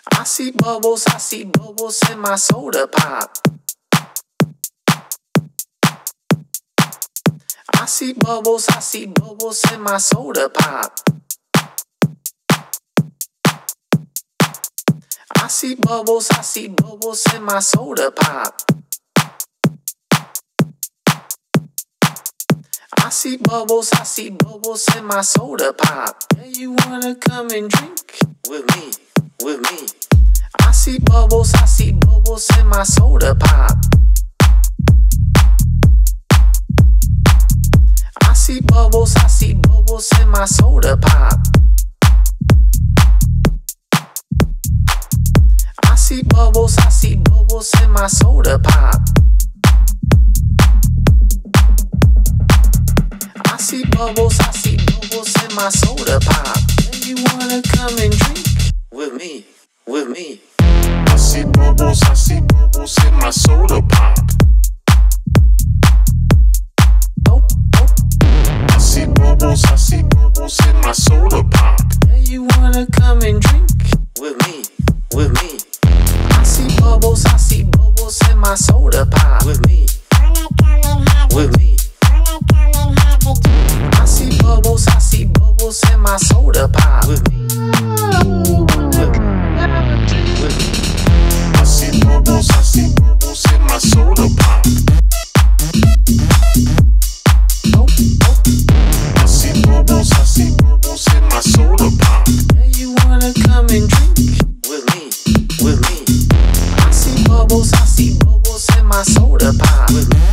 I see bubbles in my soda pop. I see bubbles in my soda pop. I see bubbles in my soda pop. I see bubbles in my soda pop. Yeah, you wanna come and drink with me, with me. I see bubbles in my soda pop. I see bubbles in my soda pop. I see bubbles in my soda pop. I see bubbles in my soda pop. Yeah, you wanna come and drink with me, with me. I see bubbles in my soda pop. I see bubbles in my soda pop. Yeah, you wanna come and drink with me, with me. I see bubbles in my soda pop. With me, with me. I see bubbles in my soda pop. With me, with me. I see bubbles in my soda pop. I see bubbles in my soda pop. Yeah, you wanna come and drink with me, with me. I see bubbles in my soda pop. With me.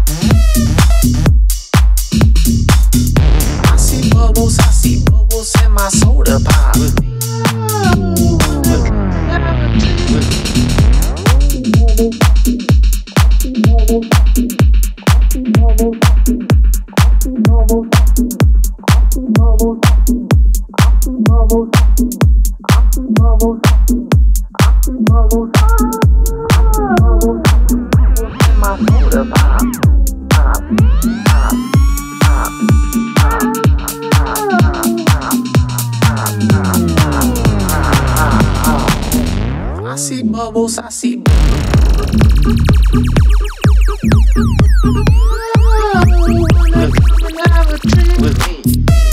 I see bubbles in my soda pop. With me, with me. I see bubbles, I see with me,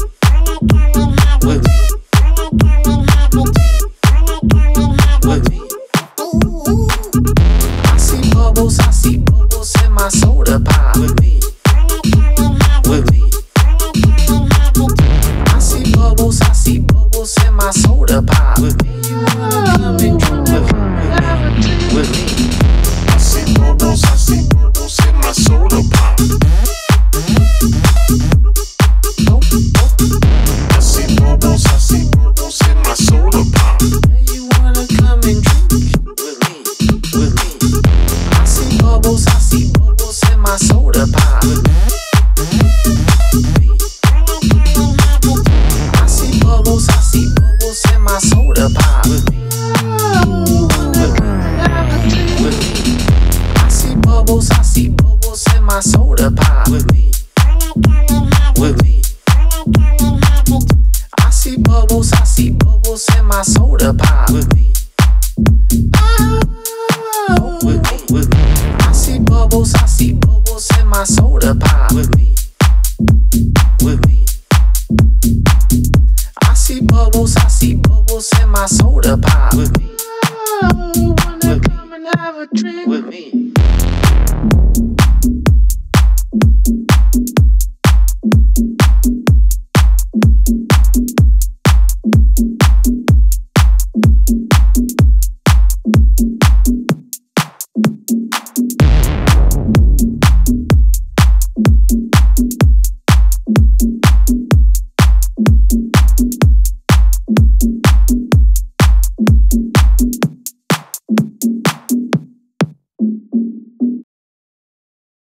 with me, with me. I see bubbles in my soda pop. With me, with me. I see bubbles in my soda pop. With me, you wanna come and drink with me. I see bubbles in my soda pop. I see bubbles in my soda pop. Yeah, you wanna come and drink with me, with me. I see bubbles in my soda pop. With me, I see bubbles in my soda pop. With me, with me. I see bubbles in my soda pop. With me, with me. I see bubbles in my soda pop. With me, with me, with me. I see bubbles in my soda pop. With me, with me. I see bubbles in my soda pop. With me, with me. With me.